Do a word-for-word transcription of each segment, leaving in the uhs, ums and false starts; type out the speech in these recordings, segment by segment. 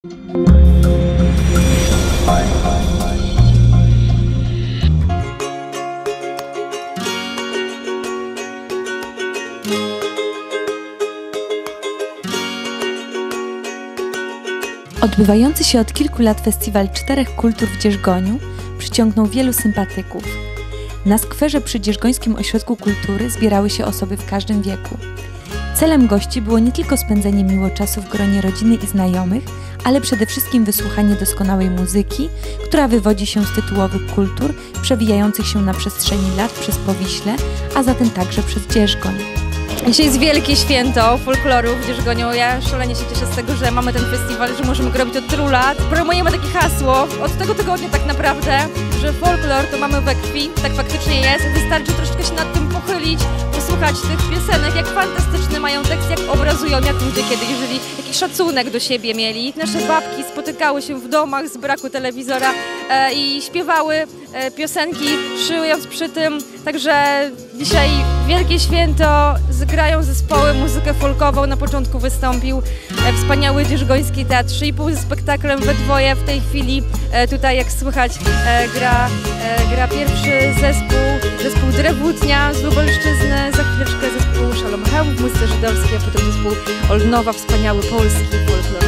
Odbywający się od kilku lat festiwal Czterech Kultur w Dzierżgoniu przyciągnął wielu sympatyków. Na skwerze przy Dzierżgońskim Ośrodku Kultury zbierały się osoby w każdym wieku. Celem gości było nie tylko spędzenie miło czasu w gronie rodziny i znajomych, ale przede wszystkim wysłuchanie doskonałej muzyki, która wywodzi się z tytułowych kultur przewijających się na przestrzeni lat przez Powiśle, a zatem także przez Dzierżgoń. Dzisiaj jest wielkie święto folkloru w Dzierżgoniu. Ja szalenie się cieszę z tego, że mamy ten festiwal, że możemy go robić od tylu lat. Promujemy takie hasło od tego tygodnia tak naprawdę, że folklor to mamy we krwi, tak faktycznie jest. Wystarczy troszeczkę się nad tym pochylić, posłuchać tych piosenek, jak fantastyczne mają tekst, jak obrazują, jak ludzie kiedyś żyli, jaki szacunek do siebie mieli. Nasze babki spotykały się w domach z braku telewizora e, i śpiewały e, piosenki, szyjąc przy tym. Także dzisiaj wielkie święto, grają zespoły, muzykę folkową. Na początku wystąpił e, wspaniały Dzierżgoński Teatr trzy i pół ze spektaklem we dwoje. W tej chwili e, tutaj, jak słychać, e, gra, e, gra pierwszy zespół, zespół Drewutnia z Lubelszczyzny, za chwileczkę zespół Szalom Hełm w muzyce żydowskiej, a potem zespół Olnowa, wspaniały polski folklor.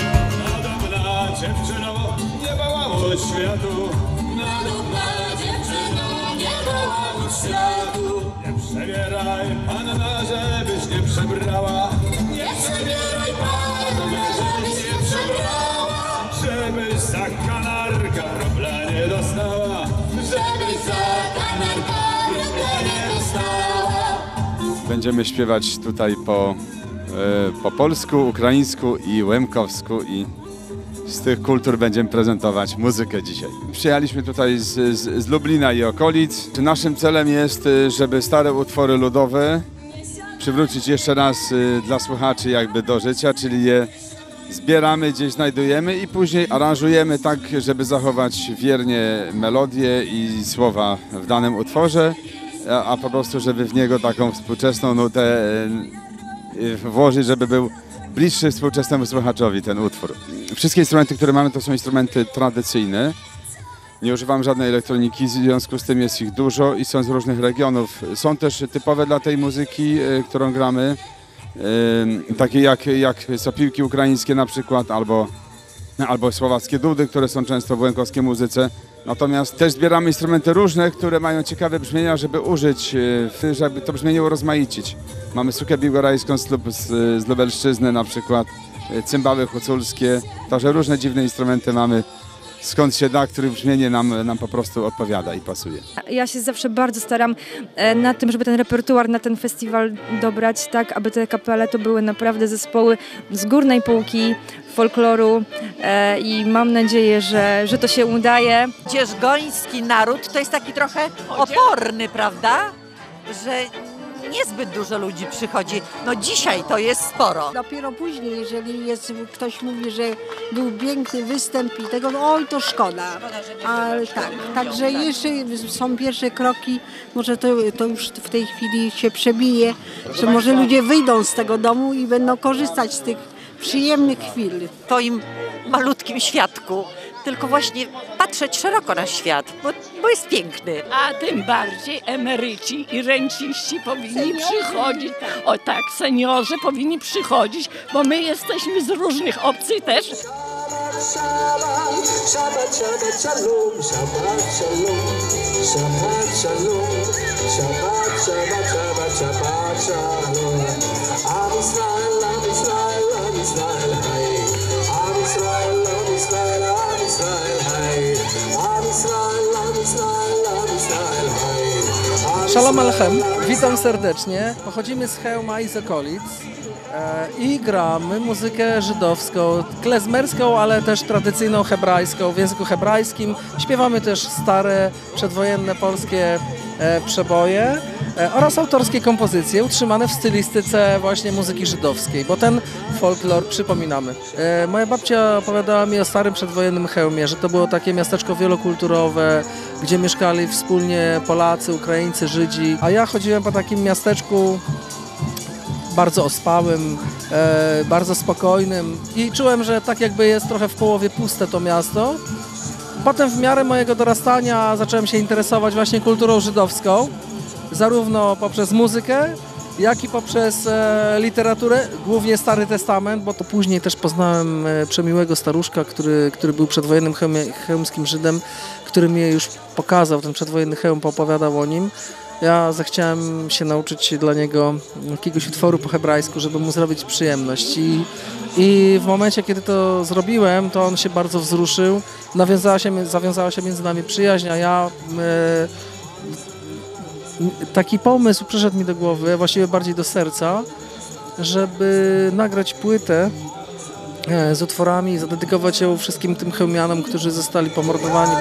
Nadobna dziewczyno, nie bałamuć światu. Nadobna dziewczyno, nie bałamuć światu. Nie przebieraj panna, żebyś nie przebrała. Nie przebieraj panna, żebyś nie przebrała. Żebyś za kanarka rubla nie dostała. Żebyś za kanarka rubla nie dostała. Będziemy śpiewać tutaj po, e, po polsku, ukraińsku i łemkowsku i z tych kultur będziemy prezentować muzykę dzisiaj. Przyjechaliśmy tutaj z, z, z Lublina i okolic. Naszym celem jest, żeby stare utwory ludowe przywrócić jeszcze raz dla słuchaczy jakby do życia, czyli je zbieramy, gdzieś znajdujemy i później aranżujemy tak, żeby zachować wiernie melodię i słowa w danym utworze, a, a po prostu, żeby w niego taką współczesną nutę włożyć, żeby był bliższy współczesnemu słuchaczowi ten utwór. Wszystkie instrumenty, które mamy, to są instrumenty tradycyjne. Nie używam żadnej elektroniki, w związku z tym jest ich dużo i są z różnych regionów. Są też typowe dla tej muzyki, którą gramy, takie jak, jak sopiłki ukraińskie na przykład, albo, albo słowackie dudy, które są często w łemkowskiej muzyce. Natomiast też zbieramy instrumenty różne, które mają ciekawe brzmienia, żeby użyć, żeby to brzmienie urozmaicić. Mamy sukę biłgorajską z, z, z Lubelszczyzny na przykład, cymbały huculskie, także różne dziwne instrumenty mamy, skąd się da, których brzmienie nam, nam po prostu odpowiada i pasuje. Ja się zawsze bardzo staram nad tym, żeby ten repertuar na ten festiwal dobrać, tak aby te kapele to były naprawdę zespoły z górnej półki folkloru e, i mam nadzieję, że, że to się udaje. Dzierżgoński naród to jest taki trochę oporny, prawda? Że niezbyt dużo ludzi przychodzi. No dzisiaj to jest sporo. Dopiero później, jeżeli jest, ktoś mówi, że był piękny występ i tego, no, oj, to szkoda. Ale tak, także jeszcze są pierwsze kroki, może to, to już w tej chwili się przebije, że może ludzie wyjdą z tego domu i będą korzystać z tych przyjemnych chwil. W twoim malutkim świadku, tylko właśnie patrzeć szeroko na świat, bo, bo jest piękny. A tym bardziej emeryci i renciści powinni seniorzy przychodzić. O tak, seniorzy powinni przychodzić, bo my jesteśmy z różnych opcji też. Shabbat, Shabbat, Shalom, Shabbat, Shalom, Shabbat, Shalom, Shabbat, Shabbat, Shabbat, Shabbat, Shalom. Am Israel, Am Israel, Am Israel, hey. Am Israel, Am Israel, Am Israel, hey. Am Israel, Am Israel, Am Israel, hey. Shalom Alechem, witam serdecznie. Pochodzimy z Chełma i z okolic. I gramy muzykę żydowską, klezmerską, ale też tradycyjną hebrajską, w języku hebrajskim. Śpiewamy też stare, przedwojenne polskie przeboje oraz autorskie kompozycje utrzymane w stylistyce właśnie muzyki żydowskiej, bo ten folklor przypominamy. Moja babcia opowiadała mi o starym przedwojennym Chełmie, że to było takie miasteczko wielokulturowe, gdzie mieszkali wspólnie Polacy, Ukraińcy, Żydzi, a ja chodziłem po takim miasteczku bardzo ospałym, e, bardzo spokojnym i czułem, że tak jakby jest trochę w połowie puste to miasto. Potem w miarę mojego dorastania zacząłem się interesować właśnie kulturą żydowską, zarówno poprzez muzykę, jak i poprzez e, literaturę, głównie Stary Testament, bo to później też poznałem e, przemiłego staruszka, który, który był przedwojennym chełmie, chełmskim Żydem, który mnie już pokazał, ten przedwojenny chełm, poopowiadał o nim. Ja zechciałem się nauczyć dla niego jakiegoś utworu po hebrajsku, żeby mu zrobić przyjemność. I, i w momencie, kiedy to zrobiłem, to on się bardzo wzruszył, nawiązała się, zawiązała się między nami przyjaźń, a ja... E, taki pomysł przyszedł mi do głowy, właściwie bardziej do serca, żeby nagrać płytę z utworami i zadedykować ją wszystkim tym chełmianom, którzy zostali pomordowani.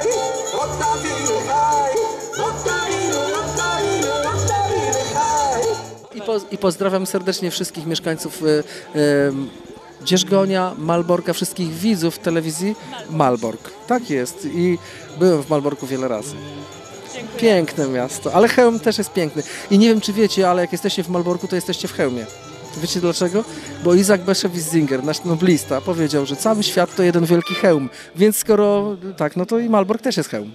I, po, i pozdrawiam serdecznie wszystkich mieszkańców y, y, Dzierżgonia, Malborka, wszystkich widzów telewizji Malbork. Tak jest i byłem w Malborku wiele razy. Piękne miasto, ale Chełm też jest piękny. I nie wiem, czy wiecie, ale jak jesteście w Malborku, to jesteście w Chełmie. Wiecie dlaczego? Bo Isaac Bashevis-Singer, nasz noblista, powiedział, że cały świat to jeden wielki Chełm. Więc skoro tak, no to i Malbork też jest Chełm.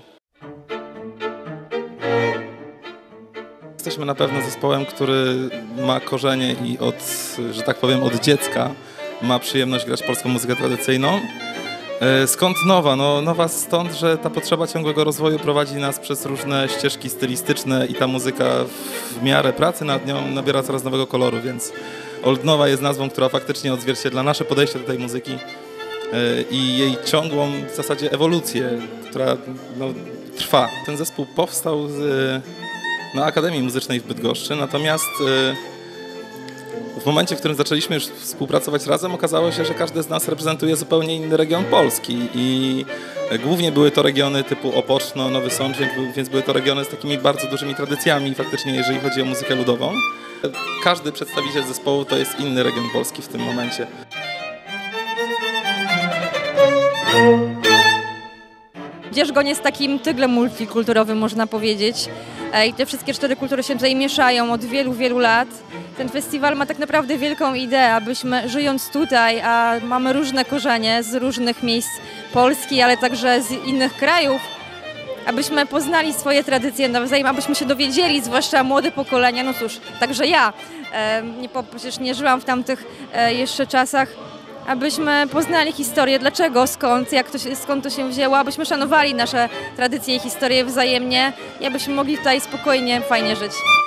Jesteśmy na pewno zespołem, który ma korzenie i od, że tak powiem, od dziecka ma przyjemność grać polską muzykę tradycyjną. Skąd nowa? No, nowa stąd, że ta potrzeba ciągłego rozwoju prowadzi nas przez różne ścieżki stylistyczne i ta muzyka w miarę pracy nad nią nabiera coraz nowego koloru, więc Old Nowa jest nazwą, która faktycznie odzwierciedla nasze podejście do tej muzyki i jej ciągłą w zasadzie ewolucję, która no, trwa. Ten zespół powstał z, na Akademii Muzycznej w Bydgoszczy, natomiast w momencie, w którym zaczęliśmy już współpracować razem, okazało się, że każdy z nas reprezentuje zupełnie inny region Polski i głównie były to regiony typu Opoczno, Nowy Sącz, więc były to regiony z takimi bardzo dużymi tradycjami faktycznie, jeżeli chodzi o muzykę ludową. Każdy przedstawiciel zespołu to jest inny region Polski w tym momencie. Dzierżgoń jest takim tyglem multikulturowym, można powiedzieć. I te wszystkie cztery kultury się tutaj mieszają od wielu, wielu lat. Ten festiwal ma tak naprawdę wielką ideę, abyśmy żyjąc tutaj, a mamy różne korzenie z różnych miejsc Polski, ale także z innych krajów, abyśmy poznali swoje tradycje nawzajem, abyśmy się dowiedzieli, zwłaszcza młode pokolenia, no cóż, także ja, e, nie, przecież nie żyłam w tamtych e, jeszcze czasach, abyśmy poznali historię, dlaczego, skąd, jak to się, skąd to się wzięło, abyśmy szanowali nasze tradycje i historie wzajemnie i abyśmy mogli tutaj spokojnie, fajnie żyć.